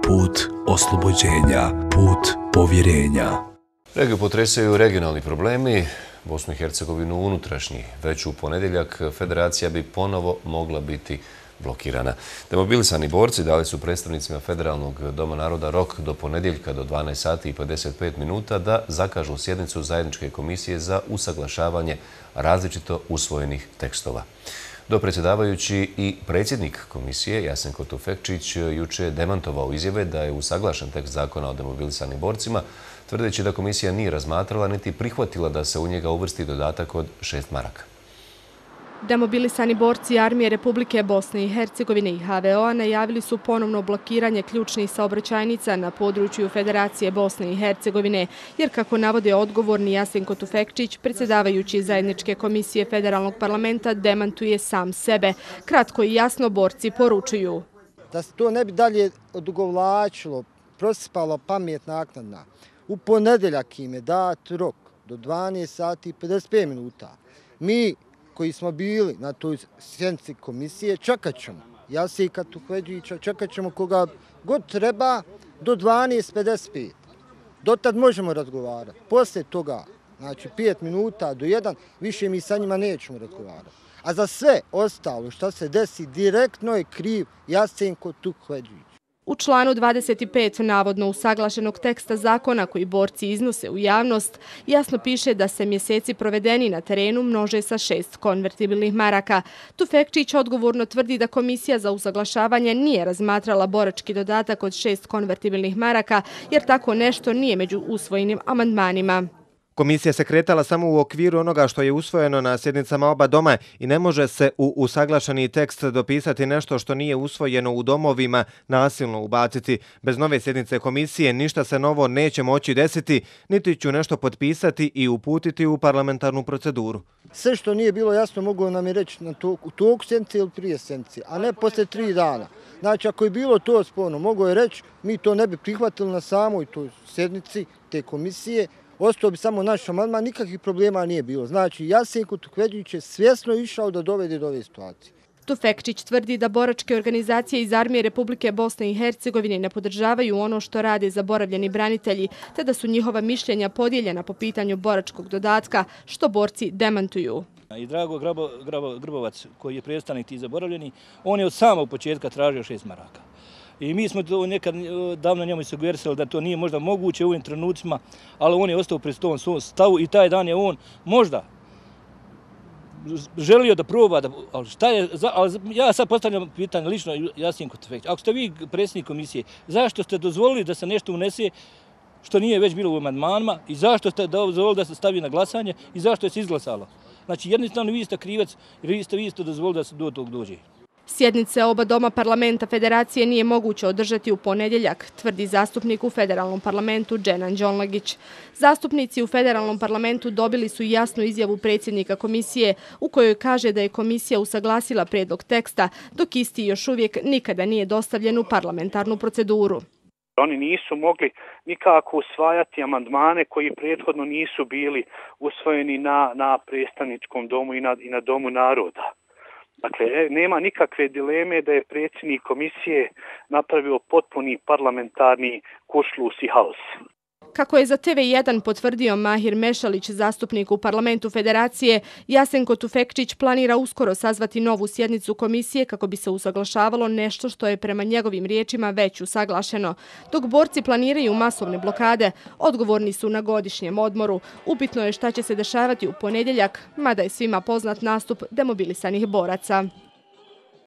put oslobođenja, put povjerenja. Regiju potresaju regionalni problemi, Bosnu i Hercegovinu unutrašnji. Već u ponedjeljak federacija bi ponovo mogla biti blokirana. Demobilisani borci dali su predstavnicima Federalnog doma naroda rok do ponedjeljka do 12 sati i 55 minuta da zakažu sjednicu zajedničke komisije za usaglašavanje različito usvojenih tekstova. Dopredsjedavajući i predsjednik komisije Jasenko Tufekčić jučer je demantovao izjave da je usaglašen tekst zakona o demobilisanim borcima, tvrdeći da komisija nije razmatrala niti prihvatila da se u njega uvrsti dodatak od 6 maraka. Demobilisani borci Armije Republike Bosne i Hercegovine i HVO-a najavili su ponovno blokiranje ključnih saobraćajnica na području Federacije Bosne i Hercegovine, jer kako navode odgovorni Jasenko Tufekčić, predsjedavajući zajedničke komisije Federalnog parlamenta, demantuje sam sebe. Kratko i jasno borci poručuju. Da se to ne bi dalje odugovlačilo, prosispalo pamet naknadna. U ponedjeljak im je dat rok do 12 sati i 55 minuta. Mi koji smo bili na toj sjednici komisije, čekat ćemo Jasika Tufekčića, čekat ćemo koga god treba do 12:55. Dotad možemo razgovarati. Poslije toga, znači 5 minuta do 1, više mi sa njima nećemo razgovarati. A za sve ostalo što se desi, direktno je kriv Jasenko Tufekčić. U članu 25 navodno usaglašenog teksta zakona koji borci iznose u javnost jasno piše da se mjeseci provedeni na terenu množe sa 6 konvertibilnih maraka. Tufekčić odgovorno tvrdi da komisija za usaglašavanje nije razmatrala borački dodatak od 6 konvertibilnih maraka jer tako nešto nije među usvojenim amandmanima. Komisija se kretala samo u okviru onoga što je usvojeno na sjednicama oba doma i ne može se u usaglašeni tekst dopisati nešto što nije usvojeno u domovima nasilno ubaciti. Bez nove sjednice komisije ništa se novo neće moći desiti, niti ću nešto potpisati i uputiti u parlamentarnu proceduru. Sve što nije bilo jasno mogu nam je reći u toku sjednice ili prije sjednice, a ne poslije 3 dana. Znači, ako je bilo to sporno, mogu je reći, mi to ne bi prihvatili na samoj toj sjednici te komisije, ostao bi samo naš amandman, nikakvih problema nije bilo. Znači, Jasenko Tufekčić je svjesno išao da dovede do ove situacije. Tufekčić tvrdi da boračke organizacije iz Armije Republike Bosne i Hercegovine ne podržavaju ono što rade zaboravljeni branitelji, te da su njihova mišljenja podijeljena po pitanju boračkog dodatka, što borci demantuju. I Drago Grbovac, koji je predstavnik tih zaboravljeni, on je od samog početka tražio 6 maraka. I mi smo to nekad davno njemu sugerisali da to nije možda moguće u ovim trenucima, ali on je ostao pri tom svom stavu i taj dan je on možda želio da proba, ali ja sad postavljam pitanje lično Jasenko Tufekčić. Ako ste vi predsjednik komisije, zašto ste dozvolili da se nešto unese što nije već bilo u amandmanima i zašto ste dozvolili da se stavi na glasanje i zašto je se izglasalo? Znači jednostavno vi ste krivac jer vi ste dozvolili da se do tog dođe. Sjednice oba doma parlamenta federacije nije moguće održati u ponedjeljak, tvrdi zastupnik u Federalnom parlamentu Dženan Đonlagić. Zastupnici u Federalnom parlamentu dobili su jasnu izjavu predsjednika komisije u kojoj kaže da je komisija usaglasila prijedlog teksta, dok isti još uvijek nikada nije dostavljen u parlamentarnu proceduru. Oni nisu mogli nikako usvajati amandmane koji prethodno nisu bili usvojeni na predstavničkom domu i na domu naroda. Dakle, nema nikakve dileme da je predsjednik komisije napravio potpuni parlamentarni kuršlus i haos. Kako je za TV1 potvrdio Mahir Mešalić, zastupnik u parlamentu federacije, Jasenko Tufekčić planira uskoro sazvati novu sjednicu komisije kako bi se usaglašavalo nešto što je prema njegovim riječima već usaglašeno. Dok borci planiraju masovne blokade, odgovorni su na godišnjem odmoru. Upitno je šta će se dešavati u ponedjeljak, mada je svima poznat nastup demobilisanih boraca.